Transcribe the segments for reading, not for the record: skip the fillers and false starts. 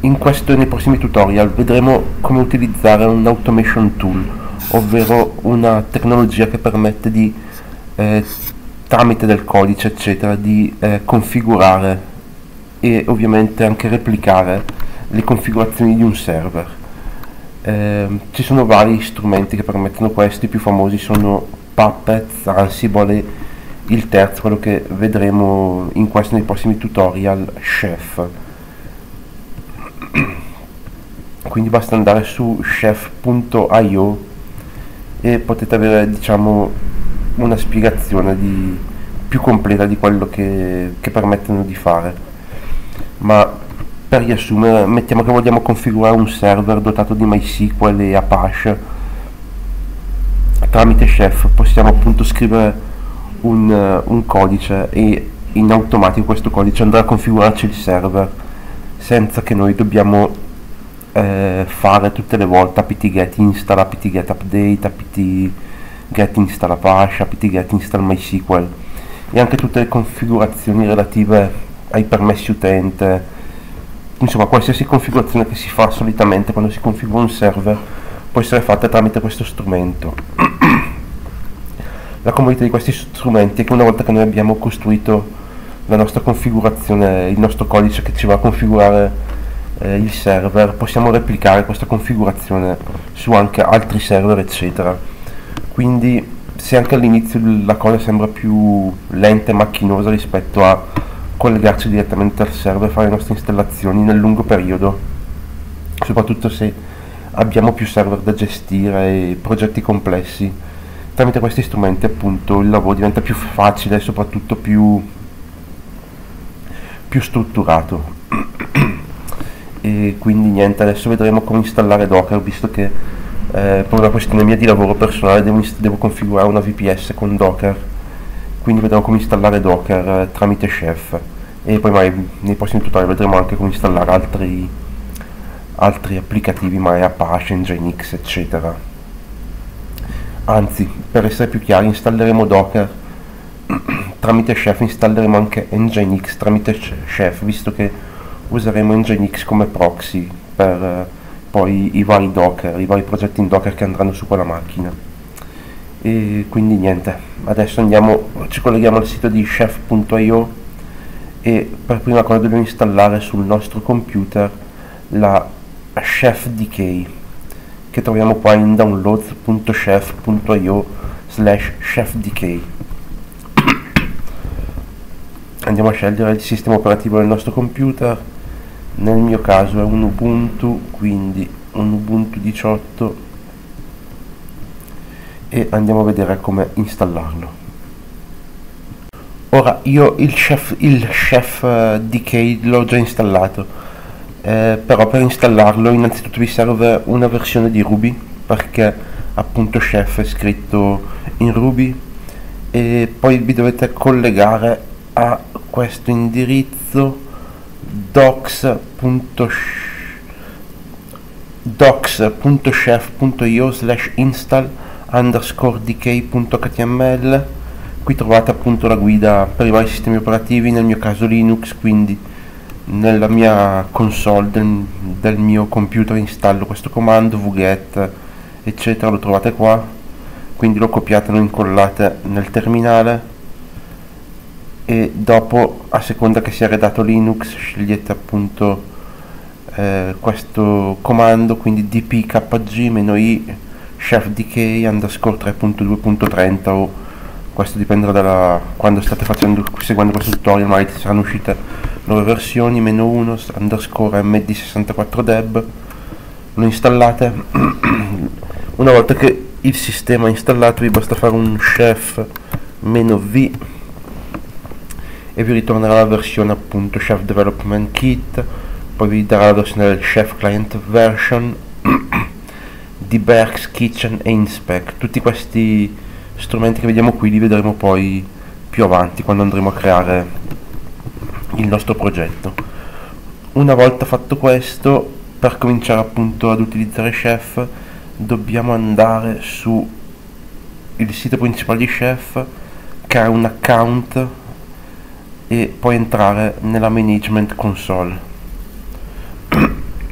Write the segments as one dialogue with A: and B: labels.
A: nei prossimi tutorial vedremo come utilizzare un automation tool, ovvero una tecnologia che permette di, tramite del codice eccetera, di configurare e ovviamente anche replicare le configurazioni di un server. Ci sono vari strumenti che permettono questo, i più famosi sono Puppet, Ansible e il terzo, quello che vedremo nei prossimi tutorial, Chef. Quindi basta andare su chef.io e potete avere, diciamo, una spiegazione più completa di quello che permettono di fare. Ma per riassumere, mettiamo che vogliamo configurare un server dotato di MySQL e Apache. Tramite Chef possiamo appunto scrivere un codice e in automatico questo codice andrà a configurarci il server senza che noi dobbiamo fare tutte le volte apt-get install, apt-get update, apt-get install Apache, apt-get install MySQL, e anche tutte le configurazioni relative ai permessi utente. Insomma, qualsiasi configurazione che si fa solitamente quando si configura un server può essere fatta tramite questo strumento. La comodità di questi strumenti è che una volta che noi abbiamo costruito la nostra configurazione, il nostro codice che ci va a configurare il server, possiamo replicare questa configurazione su anche altri server eccetera. Quindi se anche all'inizio la cosa sembra più lenta e macchinosa rispetto a collegarci direttamente al server e fare le nostre installazioni, nel lungo periodo, soprattutto se abbiamo più server da gestire e progetti complessi, tramite questi strumenti appunto il lavoro diventa più facile e soprattutto più strutturato. E quindi niente, adesso vedremo come installare Docker, visto che per una questione mia di lavoro personale devo configurare una VPS con Docker, quindi vedremo come installare Docker tramite Chef, e poi magari nei prossimi tutorial vedremo anche come installare altri applicativi, magari Apache, Nginx eccetera. Anzi, per essere più chiari, installeremo Docker tramite Chef, installeremo anche Nginx tramite Chef, visto che useremo Nginx come proxy per poi i vari Docker, i vari progetti in Docker che andranno su quella macchina. E quindi niente, adesso ci colleghiamo al sito di chef.io e per prima cosa dobbiamo installare sul nostro computer la ChefDK, che troviamo qua in downloads.chef.io/chefdk. Andiamo a scegliere il sistema operativo del nostro computer. Nel mio caso è un Ubuntu, quindi un Ubuntu 18, e andiamo a vedere come installarlo. Ora io il ChefDK l'ho già installato, però per installarlo innanzitutto vi serve una versione di Ruby, perché appunto Chef è scritto in Ruby, e poi vi dovete collegare a questo indirizzo docs.chef.io/install_dk.html. Qui trovate appunto la guida per i vari sistemi operativi, nel mio caso Linux, quindi nella mia console del mio computer installo questo comando wget eccetera, lo trovate qua, quindi lo copiate e lo incollate nel terminale, e dopo, a seconda che sia redato Linux, scegliete appunto questo comando, quindi dpkg-i chefdk _3.2.30, o questo dipenderà da quando state seguendo questo tutorial, magari saranno uscite nuove versioni, -1 _md64deb. Lo installate. Una volta che il sistema è installato vi basta fare un chef-v e vi ritornerà la versione appunto Chef Development Kit, poi vi darà la versione del Chef Client Version, Debug, Kitchen e Inspect. Tutti questi strumenti che vediamo qui li vedremo poi più avanti quando andremo a creare il nostro progetto. Una volta fatto questo, per cominciare appunto ad utilizzare Chef dobbiamo andare su il sito principale di Chef, creare un account e poi entrare nella management console.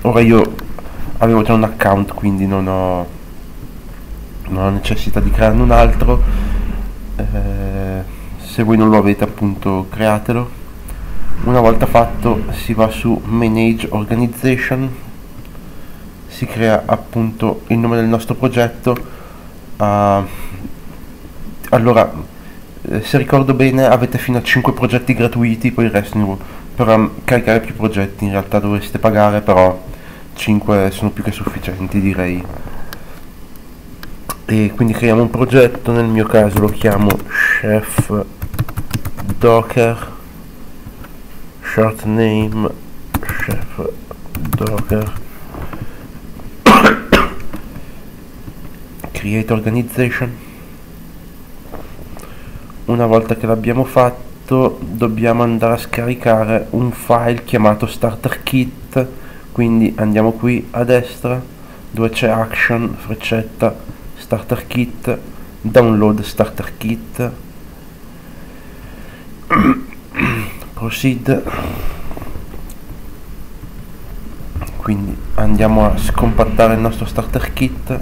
A: ora io avevo già un account, quindi non ho necessità di crearne un altro. Se voi non lo avete, appunto, createlo. Una volta fatto si va su Manage Organization, si crea appunto il nome del nostro progetto. Allora, se ricordo bene, avete fino a 5 progetti gratuiti, poi il resto per caricare più progetti in realtà dovreste pagare, però 5 sono più che sufficienti, direi. E quindi creiamo un progetto, nel mio caso lo chiamo Chef Docker, short name Chef Docker, create organization. Una volta che l'abbiamo fatto dobbiamo andare a scaricare un file chiamato starter kit, quindi andiamo qui a destra dove c'è action, freccetta, starter kit, download starter kit, proceed. Quindi andiamo a scompattare il nostro starter kit.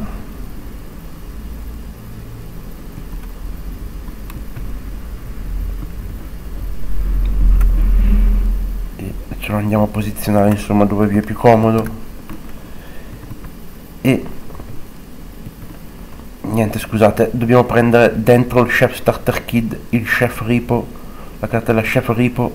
A: Ce lo andiamo a posizionare, insomma, dove vi è più comodo. E niente, scusate, dobbiamo prendere dentro il chef starter kit il chef repo, la cartella chef repo,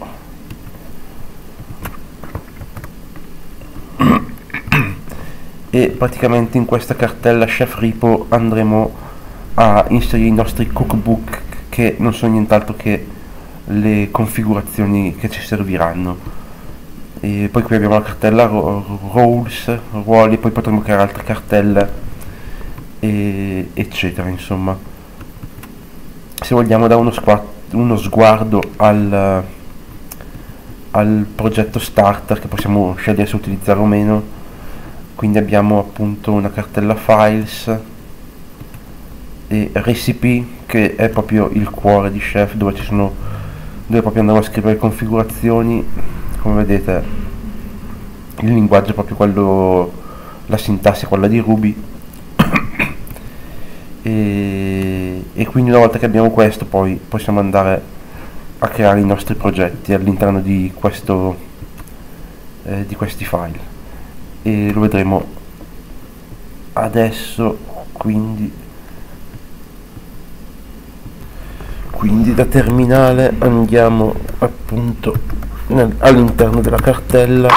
A: e praticamente in questa cartella chef repo andremo a inserire i nostri cookbook, che non sono nient'altro che le configurazioni che ci serviranno. E poi qui abbiamo la cartella roles, ruoli, poi potremo creare altre cartelle, eccetera. Insomma, se vogliamo dare uno sguardo al progetto starter, che possiamo scegliere se utilizzare o meno. Quindi abbiamo appunto una cartella files e recipe, che è proprio il cuore di Chef, dove proprio andiamo a scrivere configurazioni. Come vedete, il linguaggio è proprio quello, la sintassi è quella di Ruby. E quindi una volta che abbiamo questo, poi possiamo andare a creare i nostri progetti all'interno di questi file, e lo vedremo adesso. Quindi da terminale andiamo appunto all'interno della cartella,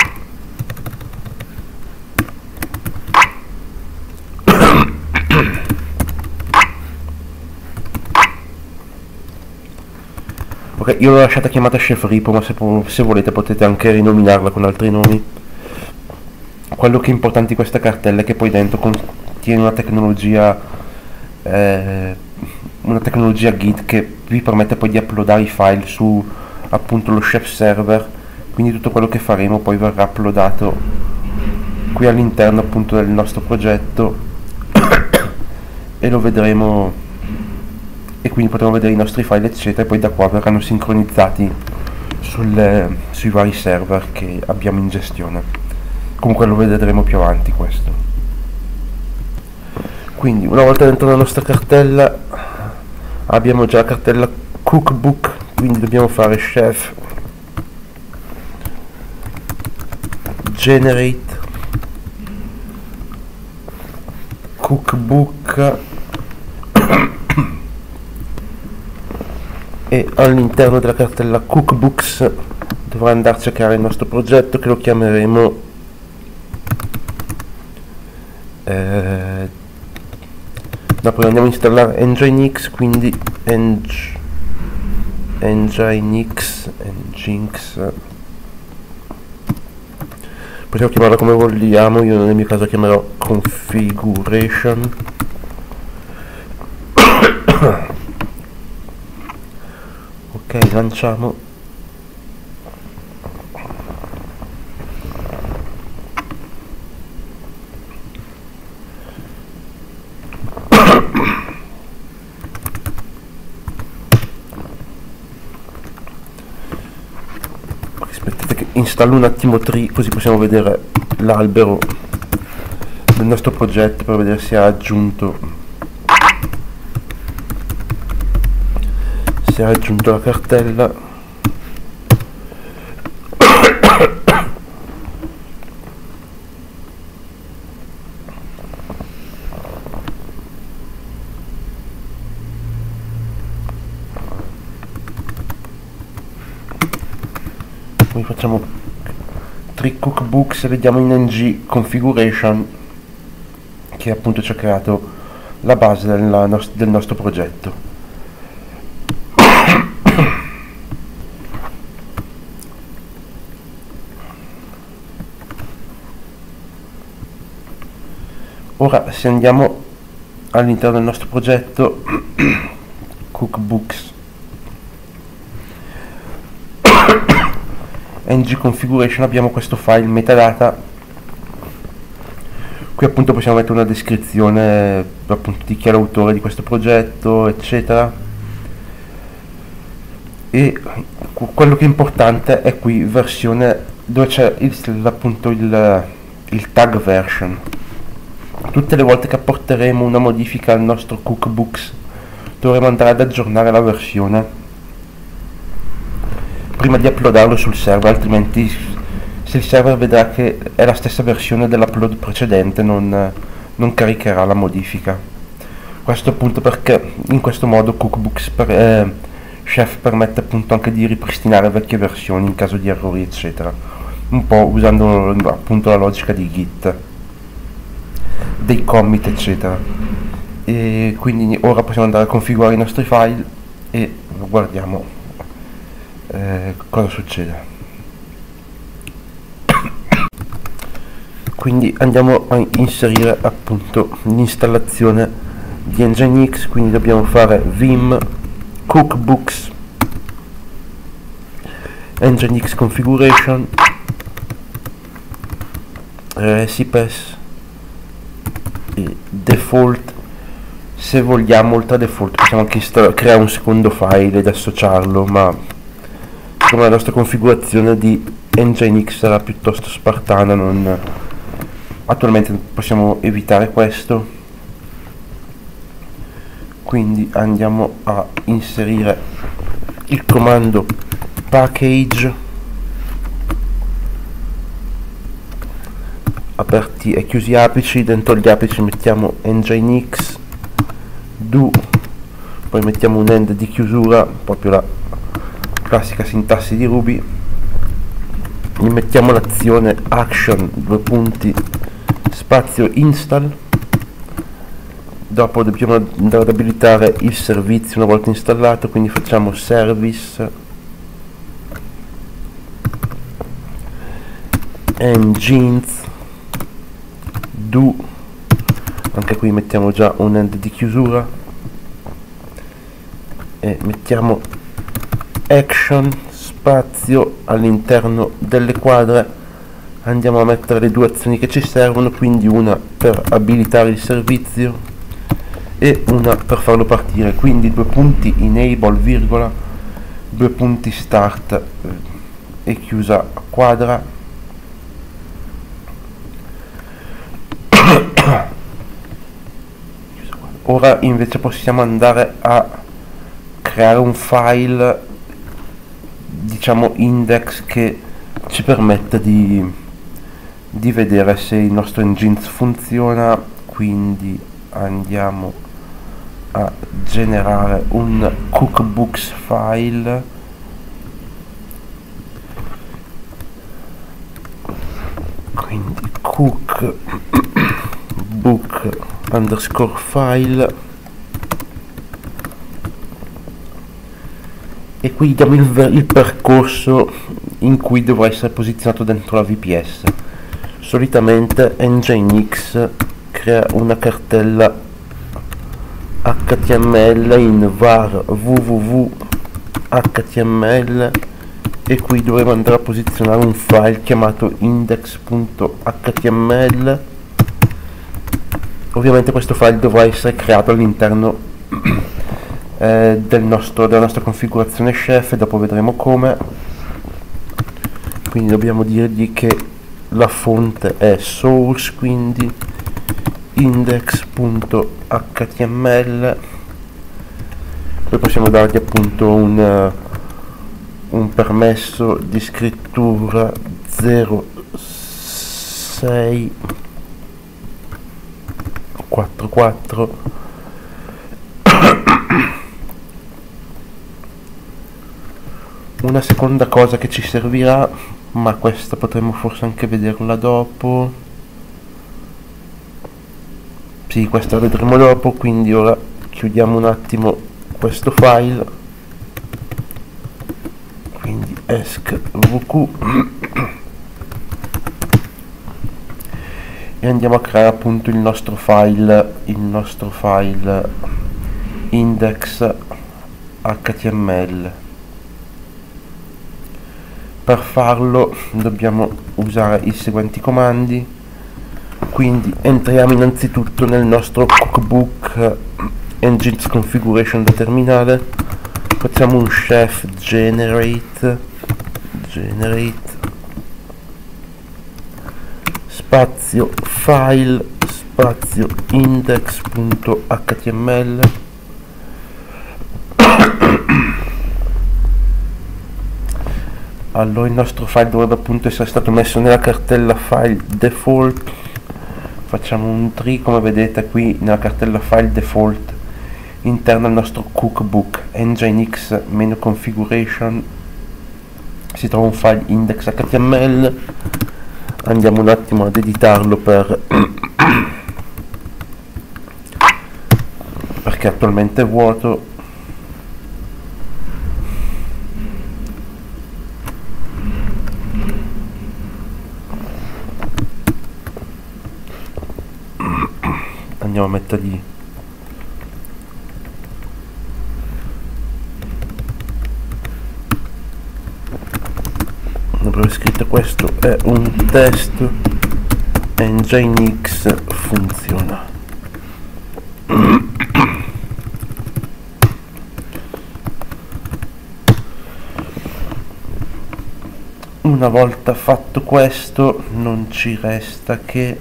A: ok, io l'ho lasciata chiamata chef repo, ma se volete potete anche rinominarla con altri nomi. Quello che è importante di questa cartella è che poi dentro contiene una tecnologia Git, che vi permette poi di uploadare i file su appunto lo chef server. Quindi tutto quello che faremo poi verrà uploadato qui all'interno appunto del nostro progetto e lo vedremo, e quindi potremo vedere i nostri file eccetera, e poi da qua verranno sincronizzati sui vari server che abbiamo in gestione. Comunque lo vedremo più avanti questo. Quindi una volta dentro la nostra cartella abbiamo già la cartella cookbook, quindi dobbiamo fare chef generate cookbook e all'interno della cartella cookbooks dovrà andarci a creare il nostro progetto, che lo chiameremo dopo andiamo a installare Nginx, quindi Nginx possiamo chiamarla come vogliamo. Io nel mio caso chiamerò configuration. Ok, lanciamo. installo un attimo tree così possiamo vedere l'albero del nostro progetto per vedere se ha aggiunto la cartella. Poi facciamo tree cookbooks e vediamo in ng configuration che appunto ci ha creato la base del nostro progetto. Ora se andiamo all'interno del nostro progetto cookbooks ng configuration, abbiamo questo file metadata. Qui appunto possiamo mettere una descrizione appunto di chi è l'autore di questo progetto, eccetera. E quello che è importante è qui versione, dove c'è appunto il tag version. Tutte le volte che apporteremo una modifica al nostro cookbooks dovremo andare ad aggiornare la versione prima di uploadarlo sul server, altrimenti se il server vedrà che è la stessa versione dell'upload precedente non caricherà la modifica. Questo appunto perché in questo modo cookbooks chef permette appunto anche di ripristinare vecchie versioni in caso di errori eccetera, un po' usando appunto la logica di Git, dei commit eccetera. E quindi ora possiamo andare a configurare i nostri file e guardiamo cosa succede. Quindi andiamo a inserire appunto l'installazione di Nginx, quindi dobbiamo fare vim cookbooks Nginx configuration recipes e default. Se vogliamo oltre a default possiamo anche creare un secondo file ed associarlo, ma come la nostra configurazione di Nginx sarà piuttosto spartana, attualmente possiamo evitare questo. Quindi andiamo a inserire il comando package aperti e chiusi apici, dentro gli apici mettiamo Nginx do, poi mettiamo un end di chiusura, proprio la classica sintassi di Ruby, gli mettiamo l'azione action spazio install, dopo dobbiamo andare ad abilitare il servizio una volta installato, quindi facciamo service engines do, anche qui mettiamo già un end di chiusura e mettiamo action spazio all'interno delle quadre, andiamo a mettere le due azioni che ci servono, quindi una per abilitare il servizio e una per farlo partire, quindi due punti enable virgola, due punti start e chiusa quadra. Ora invece possiamo andare a creare un file, diciamo index, che ci permette di vedere se il nostro Nginx funziona. Quindi andiamo a generare un cookbooks file, quindi cookbook underscore file, e qui diamo il percorso in cui dovrà essere posizionato dentro la VPS. Solitamente Nginx crea una cartella HTML in var www.html e qui dovremo andare a posizionare un file chiamato index.html. Ovviamente questo file dovrà essere creato all'interno della nostra configurazione chef, e dopo vedremo come. quindi dobbiamo dirgli che la fonte è source, quindi index.html, poi possiamo dargli appunto un permesso di scrittura 0644. Una seconda cosa che ci servirà, ma questa potremmo forse anche vederla dopo. Sì, questa la vedremo dopo, quindi ora chiudiamo un attimo questo file, quindi esc.vq, e andiamo a creare appunto il nostro file index.html. Per farlo dobbiamo usare i seguenti comandi, quindi entriamo innanzitutto nel nostro cookbook engines configuration da terminale, facciamo un chef generate spazio file spazio index.html. Allora il nostro file dovrebbe appunto essere stato messo nella cartella file default, facciamo un tree come vedete qui nella cartella file default interna al nostro cookbook nginx-configuration si trova un file index.html. Andiamo un attimo ad editarlo perché attualmente è vuoto. Andiamo a mettergli avrei scritto questo è un test nginx funziona. Una volta fatto questo non ci resta che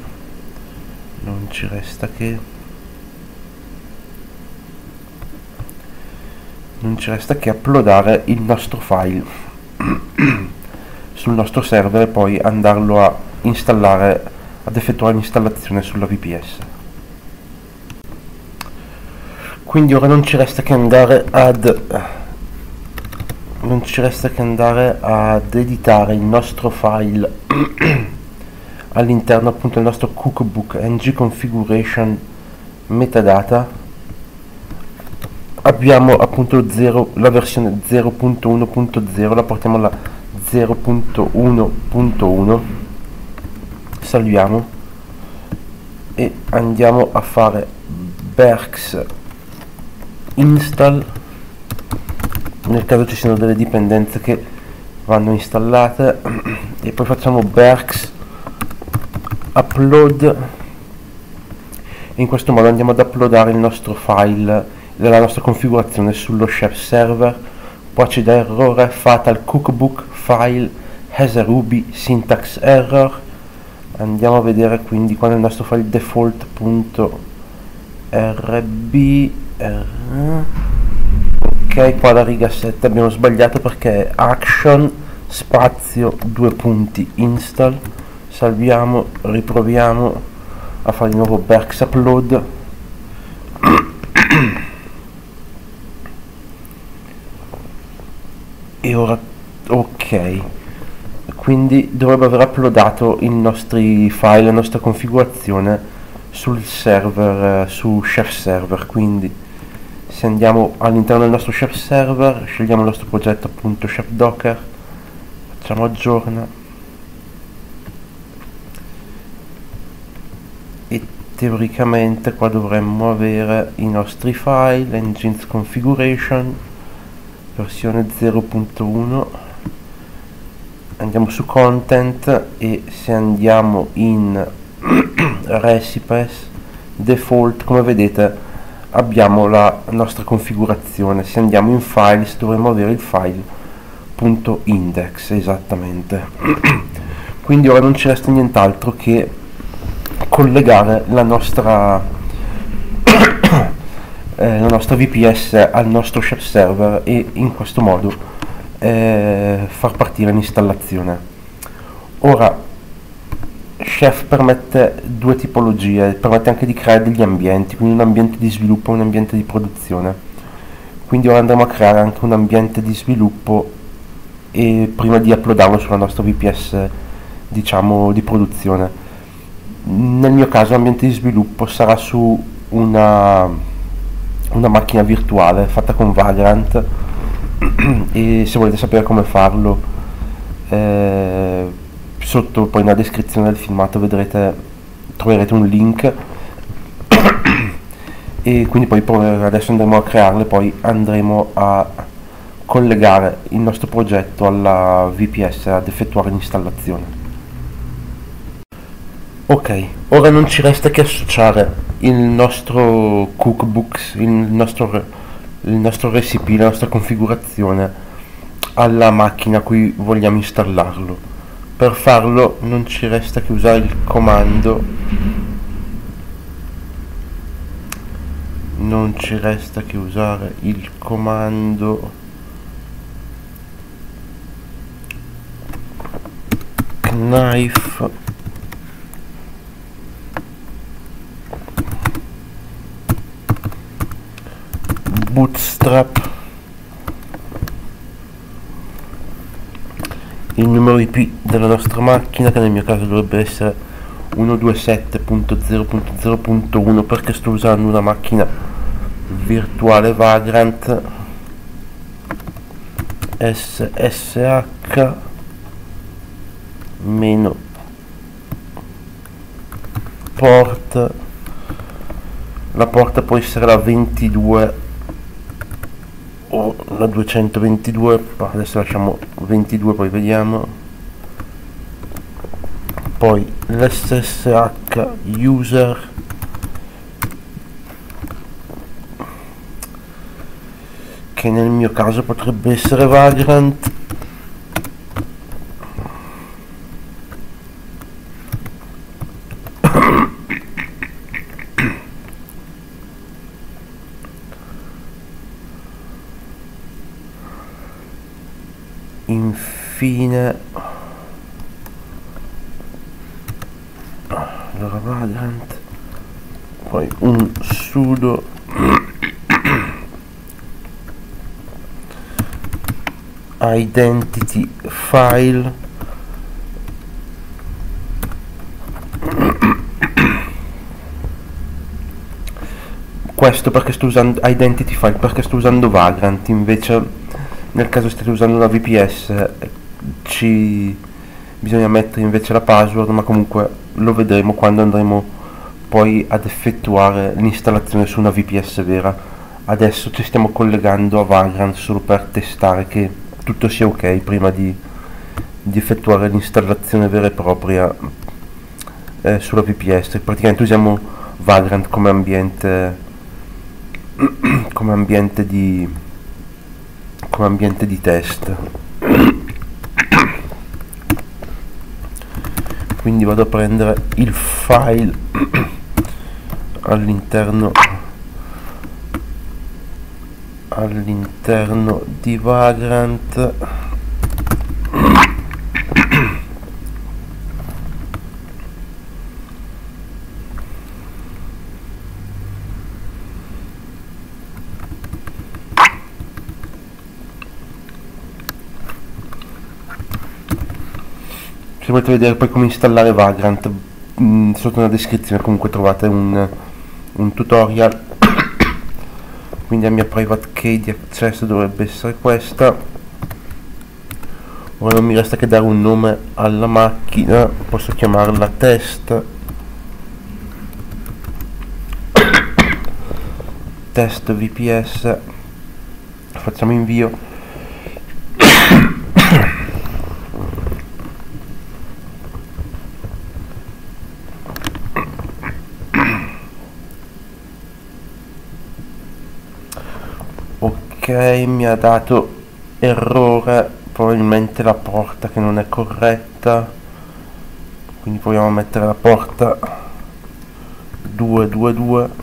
A: uploadare il nostro file sul nostro server e poi andarlo a installare, ad effettuare l'installazione sulla VPS. Quindi ora non ci resta che andare ad editare il nostro file all'interno appunto del nostro cookbook ng configuration metadata. Abbiamo appunto la versione 0.1.0, la portiamo alla 0.1.1, salviamo e andiamo a fare berks install nel caso ci siano delle dipendenze che vanno installate, e poi facciamo berks upload, e in questo modo andiamo ad uploadare il nostro file della nostra configurazione sullo chef server. Poi ci dà errore fatal cookbook file has a ruby syntax error. Andiamo a vedere quindi quando il nostro file default.rb ok, qua la riga 7 abbiamo sbagliato perché è action spazio due punti install. Salviamo, riproviamo a fare di nuovo berks upload e ora ok, quindi dovrebbe aver uploadato i nostri file, la nostra configurazione sul server, su chef server. Quindi se andiamo all'interno del nostro chef server, scegliamo il nostro progetto appunto chef docker, facciamo aggiorna e teoricamente qua dovremmo avere i nostri file engines configuration versione 0.1. Andiamo su content e se andiamo in recipes default come vedete abbiamo la nostra configurazione. Se andiamo in files dovremo avere il file .index, esattamente. Quindi ora non ci resta nient'altro che collegare la nostra VPS al nostro shell server e in questo modo far partire l'installazione. Ora Chef permette due tipologie, permette anche di creare degli ambienti, quindi un ambiente di sviluppo e un ambiente di produzione. Quindi ora andremo a creare anche un ambiente di sviluppo e prima di uploadarlo sulla nostra VPS, diciamo, di produzione. Nel mio caso l'ambiente di sviluppo sarà su una macchina virtuale fatta con Vagrant e se volete sapere come farlo, sotto poi nella descrizione del filmato troverete un link e quindi poi adesso andremo a crearle, poi andremo a collegare il nostro progetto alla VPS ad effettuare l'installazione. Ok, ora non ci resta che associare il nostro cookbooks, il nostro recipe, la nostra configurazione alla macchina a cui vogliamo installarlo. Per farlo non ci resta che usare il comando knife bootstrap, il numero IP della nostra macchina, che nel mio caso dovrebbe essere 127.0.0.1 perché sto usando una macchina virtuale Vagrant SSH meno port. La porta può essere la 22 o la 222, adesso lasciamo 22, poi vediamo. Poi l'SSH user, che nel mio caso potrebbe essere Vagrant. Infine allora Vagrant, poi un sudo identity file, questo perché sto usando identity file, perché sto usando Vagrant. Invece nel caso state usando una VPS bisogna mettere invece la password, ma comunque lo vedremo quando andremo poi ad effettuare l'installazione su una VPS vera. Adesso ci stiamo collegando a Vagrant solo per testare che tutto sia ok prima di effettuare l'installazione vera e propria sulla VPS. Praticamente usiamo Vagrant come ambiente di test. Quindi vado a prendere il file all'interno di Vagrant. Se volete vedere poi come installare Vagrant, sotto nella descrizione comunque trovate un tutorial. Quindi la mia private key di accesso dovrebbe essere questa. Ora non mi resta che dare un nome alla macchina, posso chiamarla test VPS, facciamo invio. Ok, mi ha dato errore probabilmente la porta che non è corretta, quindi proviamo a mettere la porta 222.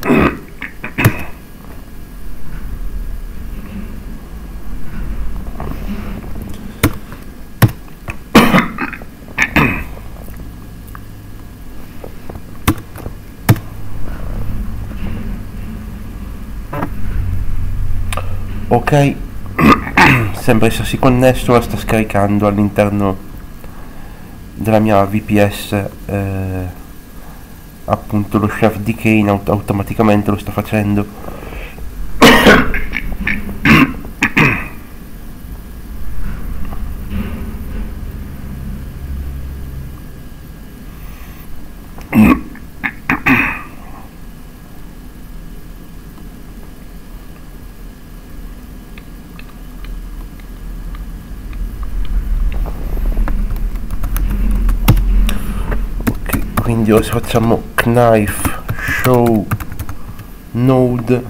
A: Ok, sembra essersi connesso, la sta scaricando all'interno della mia VPS, appunto lo chef di Kane automaticamente lo sta facendo. Quindi ora facciamo knife show node,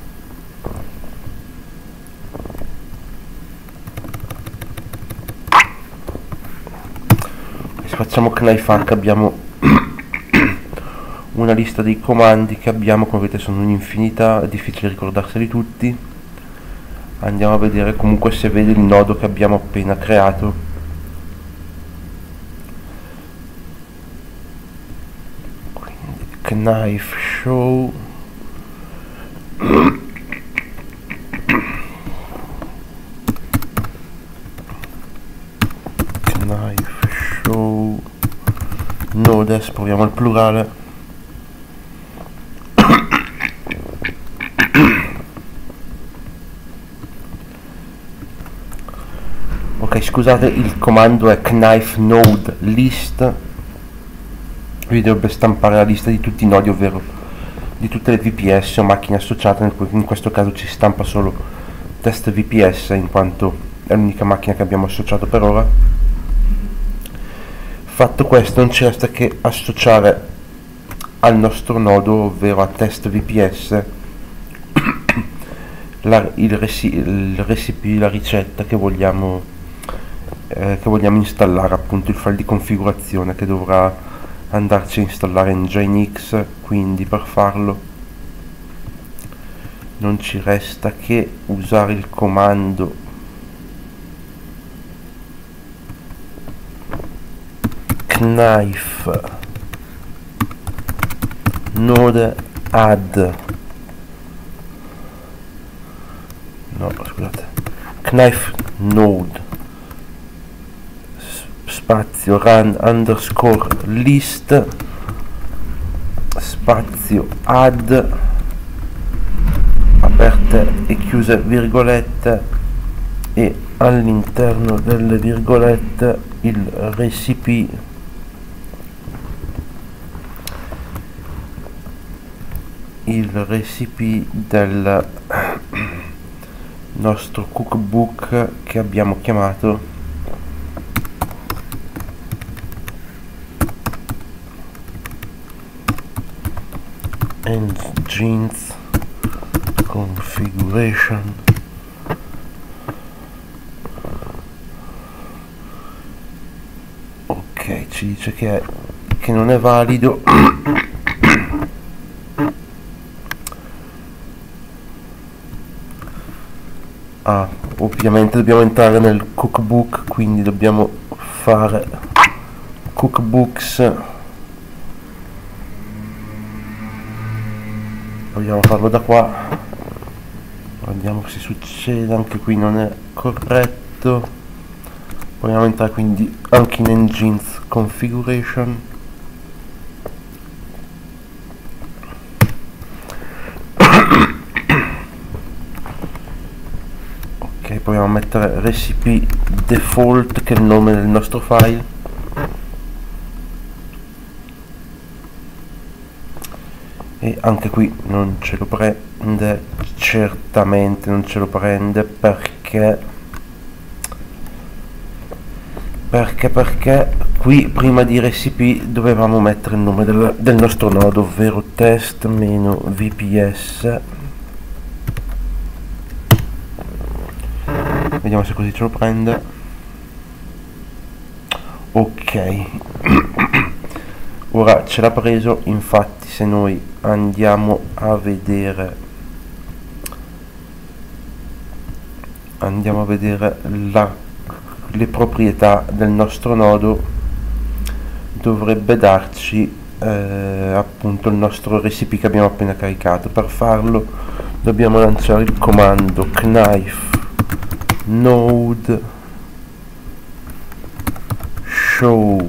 A: se facciamo knife h abbiamo una lista dei comandi che abbiamo, come vedete sono un'infinità, è difficile ricordarseli tutti. Andiamo a vedere comunque se vede il nodo che abbiamo appena creato. Knife show knife show nodes, proviamo il plurale. Ok, scusate, il comando è knife node list, vi dovrebbe stampare la lista di tutti i nodi, ovvero di tutte le VPS o macchine associate. In questo caso ci stampa solo test VPS in quanto è l'unica macchina che abbiamo associato per ora. Fatto questo non ci resta che associare al nostro nodo, ovvero a test VPS, il recipe, la ricetta che vogliamo installare, appunto il file di configurazione che dovrà andarci a installare in Nginx. Quindi per farlo non ci resta che usare il comando knife node add, no scusate, knife node spazio run underscore list spazio add aperte e chiuse virgolette, e all'interno delle virgolette il recipe del nostro cookbook che abbiamo chiamato Nginx configuration. Ok, ci dice che non è valido. Ovviamente dobbiamo entrare nel cookbook, quindi dobbiamo fare cookbooks. Vogliamo farlo da qua, vediamo se succede. Anche qui non è corretto. Vogliamo entrare quindi anche in Nginx configuration. Ok, proviamo a mettere recipe default, che è il nome del nostro file. E anche qui non ce lo prende, certamente non ce lo prende, perché qui prima di recipe dovevamo mettere il nome del nostro nodo, ovvero test-vps vediamo se così ce lo prende. Ok. Ora ce l'ha preso. Infatti se noi andiamo a vedere le proprietà del nostro nodo, dovrebbe darci appunto il nostro recipe che abbiamo appena caricato. Per farlo dobbiamo lanciare il comando knife node show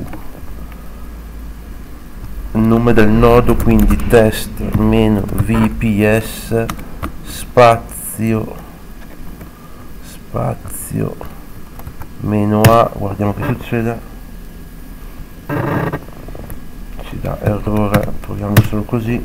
A: il nome del nodo, quindi test-vps spazio meno a, guardiamo che succede, ci dà errore, proviamo solo così.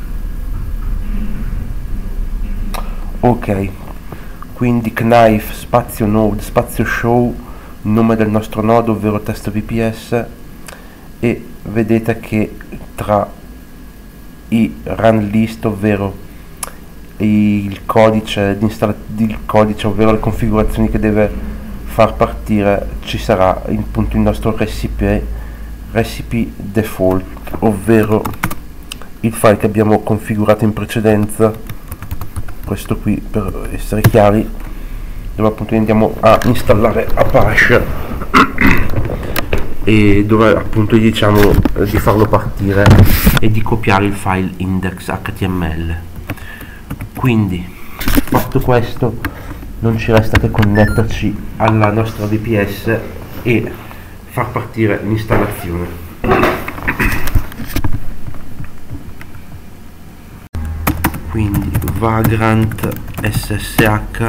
A: Ok, quindi knife spazio node spazio show il nome del nostro nodo, ovvero test VPS, e vedete che tra i run list, ovvero il codice ovvero le configurazioni che deve far partire, ci sarà appunto il nostro recipe default, ovvero il file che abbiamo configurato in precedenza, questo qui per essere chiari, dove appunto andiamo a installare Apache e dove appunto gli diciamo di farlo partire e di copiare il file index.html. Quindi fatto questo non ci resta che connetterci alla nostra VPS e far partire l'installazione. Quindi Vagrant SSH,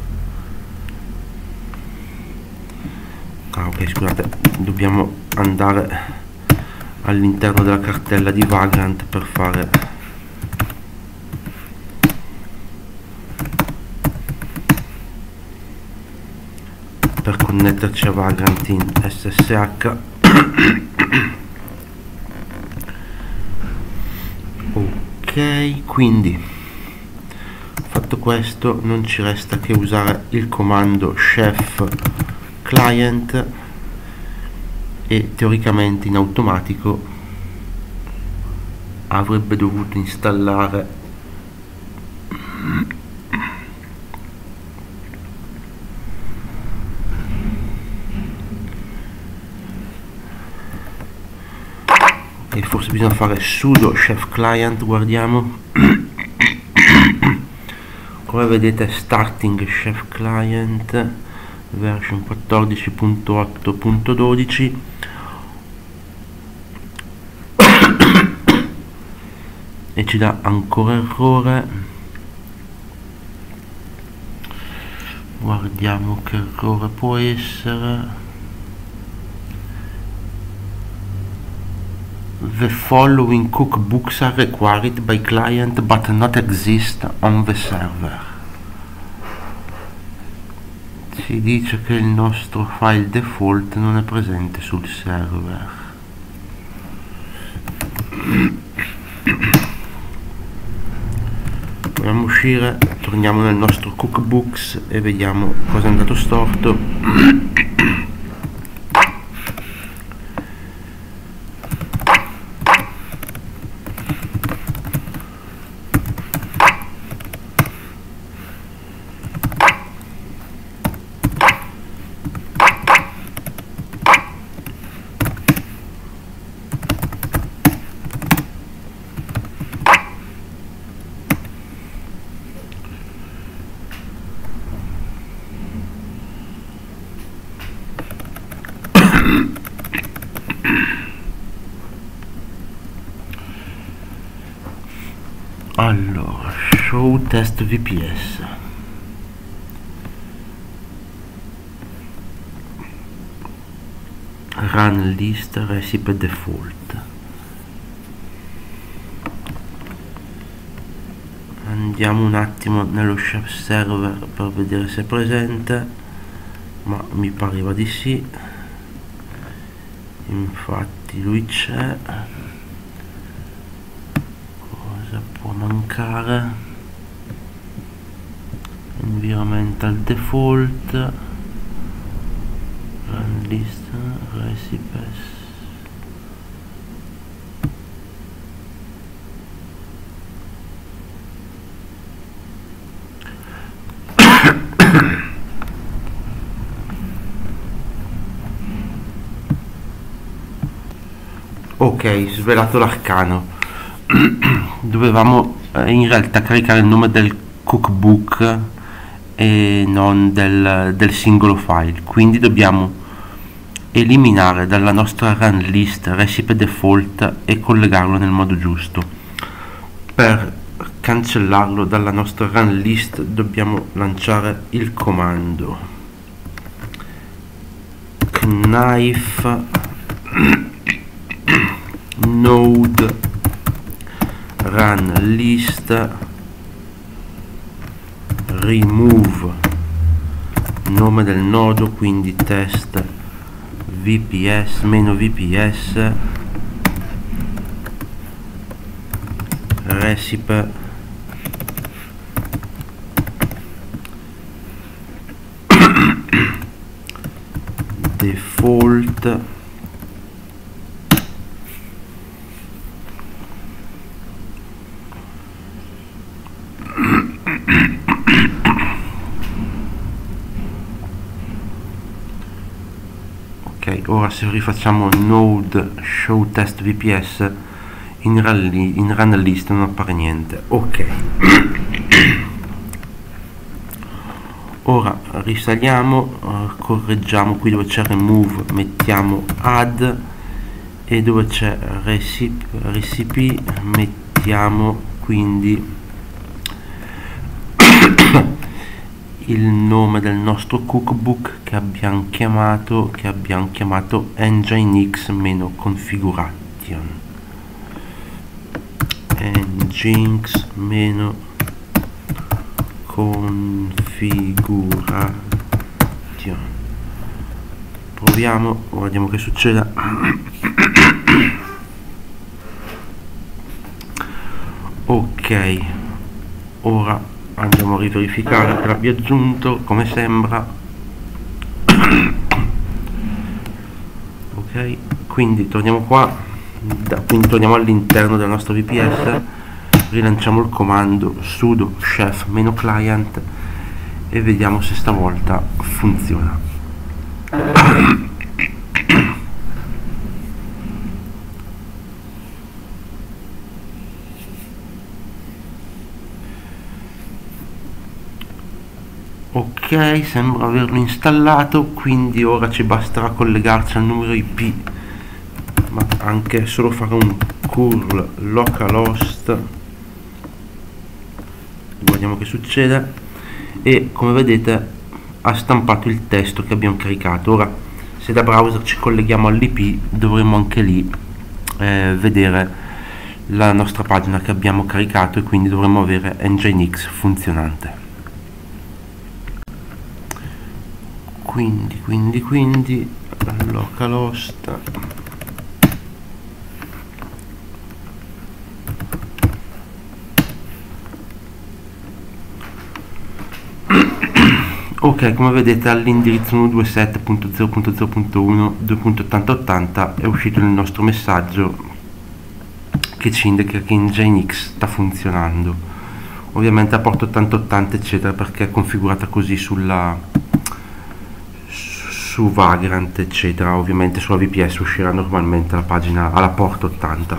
A: ok, scusate, dobbiamo andare all'interno della cartella di Vagrant per connetterci a Vagrant in SSH. Ok, quindi fatto questo non ci resta che usare il comando chef client e teoricamente in automatico avrebbe dovuto installare e forse bisogna fare sudo chef client, guardiamo. Come vedete starting chef client version 14.8.12 e ci dà ancora errore. Guardiamo che errore può essere. The following cookbooks are required by client but not exist on the server. Ci dice che il nostro file default non è presente sul server. Proviamo a uscire, torniamo nel nostro cookbooks e vediamo cosa è andato storto. Allora, show test VPS, run list recipe default. Andiamo un attimo nello chef server per vedere se è presente, ma mi pareva di sì, infatti lui c'è. Può mancare environmental default, list recipes. Ok, svelato l'arcano. Dovevamo in realtà caricare il nome del cookbook e non del singolo file, quindi dobbiamo eliminare dalla nostra run list recipe default e collegarlo nel modo giusto. Per cancellarlo dalla nostra run list dobbiamo lanciare il comando knife node run list remove nome del nodo, quindi test vps meno vps recipe default ok. Ora se rifacciamo node show test vps in run list non appare niente. Ok. Ora risaliamo, correggiamo qui dove c'è remove, mettiamo add, e dove c'è recipe mettiamo quindi il nome del nostro cookbook che abbiamo chiamato nginx-configuration nginx-configuration. Proviamo, vediamo che succede. Ok, ora andiamo a riverificare che l'abbia aggiunto come sembra. Ok, quindi torniamo qua, quindi torniamo all'interno del nostro VPS, rilanciamo il comando sudo chef -client e vediamo se stavolta funziona. Ok, sembra averlo installato, quindi ora ci basterà collegarci al numero IP, ma anche solo fare un curl localhost, vediamo che succede, e come vedete ha stampato il testo che abbiamo caricato. Ora se da browser ci colleghiamo all'IP dovremo anche lì vedere la nostra pagina che abbiamo caricato, e quindi dovremo avere nginx funzionante. Quindi localhost ok, come vedete all'indirizzo 127.0.0.1 2.8080 è uscito il nostro messaggio che ci indica che nginx sta funzionando. Ovviamente a porto 8080 eccetera, perché è configurata così su Vagrant eccetera. Ovviamente sulla VPS uscirà normalmente la pagina alla porta 80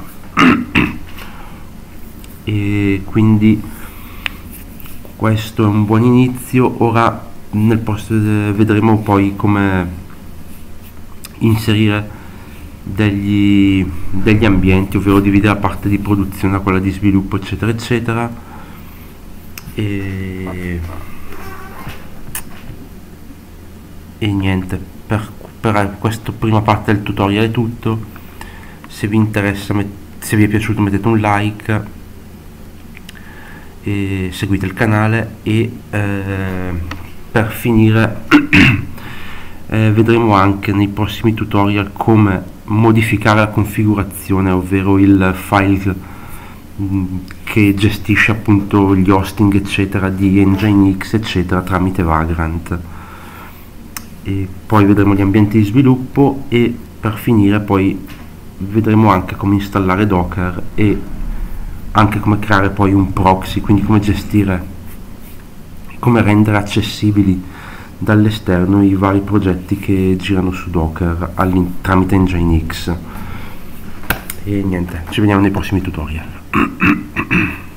A: e quindi questo è un buon inizio. Ora nel post vedremo poi come inserire degli ambienti, ovvero dividere la parte di produzione da quella di sviluppo eccetera eccetera. E niente, per questa prima parte del tutorial è tutto. Se vi interessa, se vi è piaciuto mettete un like e seguite il canale, e per finire vedremo anche nei prossimi tutorial come modificare la configurazione, ovvero il file che gestisce appunto gli hosting eccetera di nginx eccetera tramite Vagrant. e poi vedremo gli ambienti di sviluppo e per finire poi vedremo anche come installare Docker e anche come creare poi un proxy, quindi come gestire, come rendere accessibili dall'esterno i vari progetti che girano su Docker tramite Nginx. E niente, ci vediamo nei prossimi tutorial.